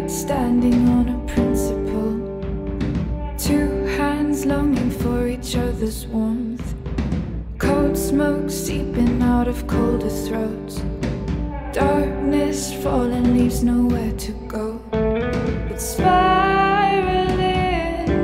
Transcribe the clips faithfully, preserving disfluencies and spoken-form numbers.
standing on a principle. Two hands longing for each other's warmth. Cold smoke seeping out of colder throats. Darkness falling leaves nowhere to go, but spiraling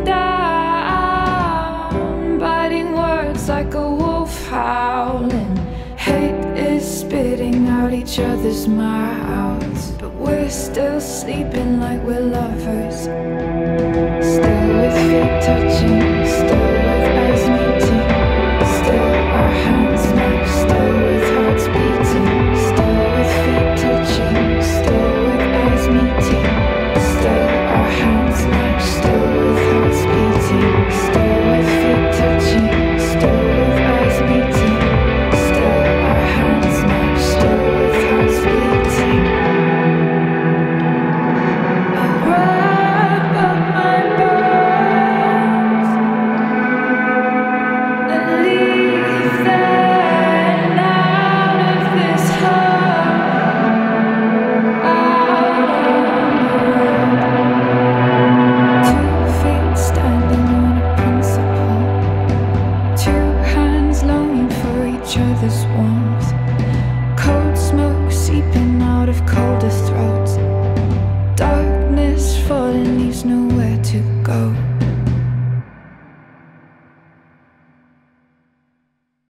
down, biting words like a wolf howling. Hate is spitting out each other's mouths, but we're still sleeping like we're lovers. Still with feet touching, still with eyes meeting, still our hands match, still with hearts beating, still with feet touching, still with eyes meeting, still our hands match, still with hearts beating, still with feet touching, still with eyes meeting, still our hands match, still with hearts beating. I wrap up my bones and leave them out of this hole, out on the road. Two feet standing on a principle. Two hands longing for each other's warmth. Cold smoke seeping out of colder throats.